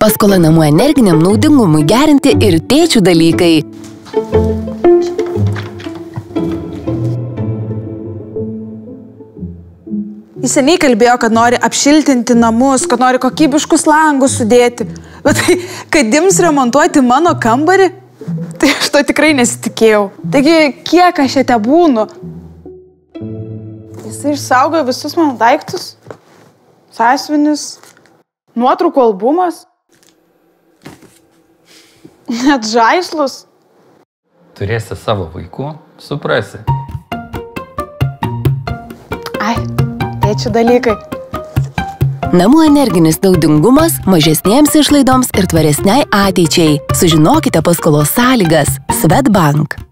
Paskola namų energiniam naudingumui gerinti ir tėčių dalykai. Jis seniai kalbėjo, kad nori apšiltinti namus, kad nori kokybiškus langus sudėti. Bet tai, kad ims remontuoti mano kambarį, tai aš to tikrai nesitikėjau. Taigi, kiek aš čia būnu? Jisai išsaugojo visus mano daiktus, sąsiuvinis, nuotraukų albumas, net žaislus. Turėsi savo vaikų, suprasi. Ai, tėčių dalykai. Namų energinis naudingumas mažesnėms išlaidoms ir tvaresniai ateičiai. Sužinokite paskolos sąlygas. Swedbank.